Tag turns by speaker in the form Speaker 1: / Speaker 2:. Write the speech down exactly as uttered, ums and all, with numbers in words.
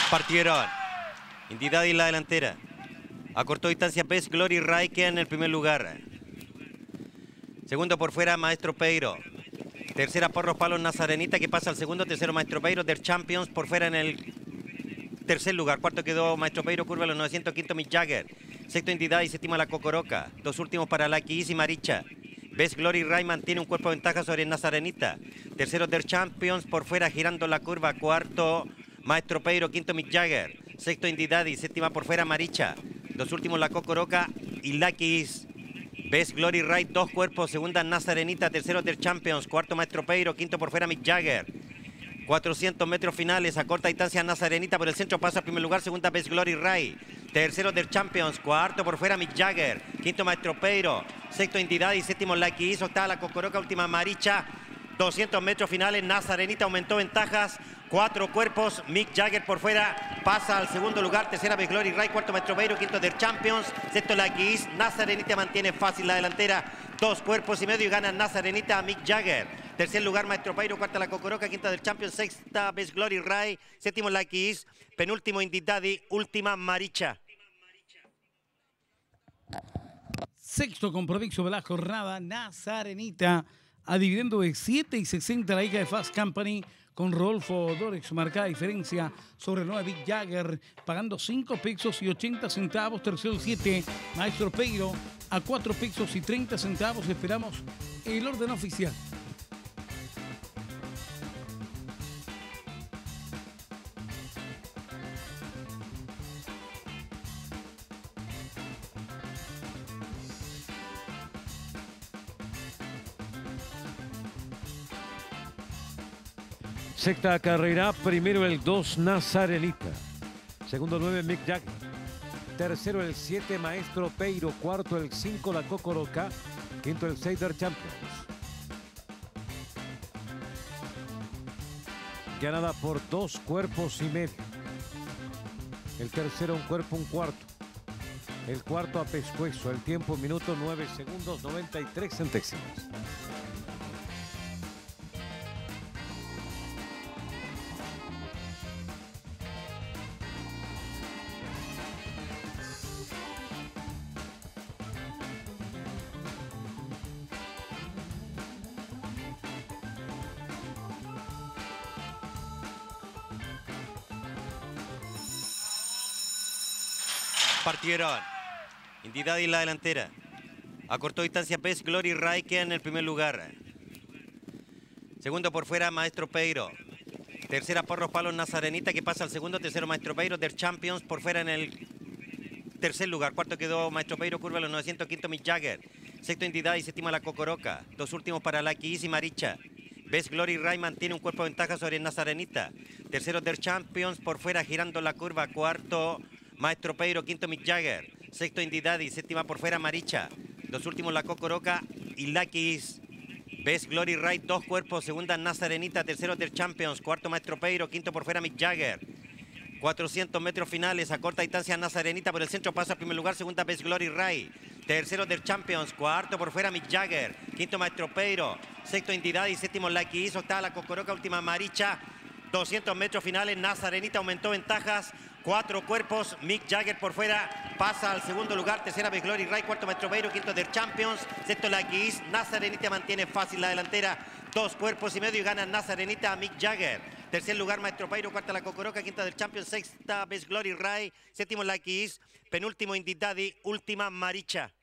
Speaker 1: Partieron. Entidad y la delantera. Acortó distancia Best Glory Ray, queda en el primer lugar. Segundo por fuera Maestro Peiro. Tercera Porros Palos Nazarenita, que pasa al segundo. Tercero Maestro Peiro. Der Champions por fuera en el tercer lugar. Cuarto quedó Maestro Peiro, curva a los novecientos. Quinto Mick Jagger. Sexto Entidad y séptima La Cocoroca. Dos últimos para Lucky Easy Maricha. Best Glory Ray mantiene un cuerpo de ventaja sobre Nazarenita. Tercero Der Champions por fuera girando la curva. Cuarto Maestro Peiro. Quinto Mick Jagger. Sexto Entidad y séptima por fuera Maricha. Dos últimos La Cocoroca y Lucky Easy. Best Glory Ray, dos cuerpos. Segunda Nazarenita. Tercero Der Champions. Cuarto Maestro Peiro. Quinto por fuera Mick Jagger. cuatrocientos metros finales. A corta distancia Nazarenita por el centro. Pasa al primer lugar. Segunda Best Glory Ray. Tercero Der Champions. Cuarto por fuera Mick Jagger. Quinto Maestro Peiro. Sexto Entidad y séptimo Lucky Easy. Octava La Cocoroca. Última Maricha. doscientos metros finales. Nazarenita aumentó ventajas. Cuatro cuerpos. Mick Jagger por fuera. Pasa al segundo lugar. Tercera Best Glory Ray. Cuarto Maestro Peiro. Quinto Der Champions. Sexto Lucky Easy. Nazarenita mantiene fácil la delantera. Dos cuerpos y medio y gana Nazarenita a Mick Jagger. Tercer lugar Maestro Peiro. Cuarta La Cocoroca. Quinta Der Champions. Sexta Best Glory Ray. Séptimo Lucky Easy. Penúltimo Indidadi. Última Maricha.
Speaker 2: Sexto compromiso de la jornada, Nazarenita, a dividendo de siete y sesenta la hija de Fast Company, con Rodolfo Dorex, marcada diferencia sobre el nueve Mick Jagger, pagando cinco pesos y ochenta centavos. Tercero siete, Maestro Peiro, a cuatro pesos y treinta centavos. Esperamos el orden oficial.
Speaker 3: Sexta carrera, primero el dos Nazarenita, segundo nueve Mick Jagger, tercero el siete Maestro Peiro, cuarto el cinco La Cocoroca, quinto el seis Der Champions. Ganada por dos cuerpos y medio. El tercero un cuerpo, un cuarto. El cuarto a pescuezo, el tiempo minuto nueve segundos noventa y tres centésimos.
Speaker 1: Partieron. Entidad y la delantera. Acortó distancia Best Glory Ray, queda en el primer lugar. Segundo por fuera Maestro Peiro. Tercera Porros Palos Nazarenita, que pasa al segundo. Tercero Maestro Peiro. Der Champions por fuera en el tercer lugar. Cuarto quedó Maestro Peiro, curva a los novecientos. Quinto Mick Jagger. Sexto Entidad y séptima La Cocoroca. Dos últimos para Lucky Easy Maricha. Best Glory Ray mantiene un cuerpo de ventaja sobre Nazarenita. Tercero Der Champions por fuera girando la curva. Cuarto Maestro Peiro. Quinto Mick Jagger. Sexto Entidad y séptima por fuera Maricha. Dos últimos La Cocoroca y Lucky Easy. Best Glory Ray, dos cuerpos. Segunda Nazarenita. Tercero Der Champions. Cuarto Maestro Peiro. Quinto por fuera Mick Jagger. cuatrocientos metros finales. A corta distancia Nazarenita por el centro. Pasa al primer lugar. Segunda Best Glory Ray. Tercero Der Champions. Cuarto por fuera Mick Jagger. Quinto Maestro Peiro. Sexto Entidad y séptimo Lucky Easy. Octava La Cocoroca. Última Maricha. doscientos metros finales. Nazarenita aumentó ventajas. Cuatro cuerpos. Mick Jagger por fuera. Pasa al segundo lugar. Tercera Best Glory Ray. Cuarto Maestro Peiro. Quinto Der Champions. Sexto Lucky Easy. Nazarenita mantiene fácil la delantera. Dos cuerpos y medio y gana Nazarenita a Mick Jagger. Tercer lugar Maestro Peiro. Cuarta La Cocoroca. Quinta Der Champions. Sexta Best Glory Ray. Séptimo Lucky Easy. Penúltimo Indidadi. Última Maricha.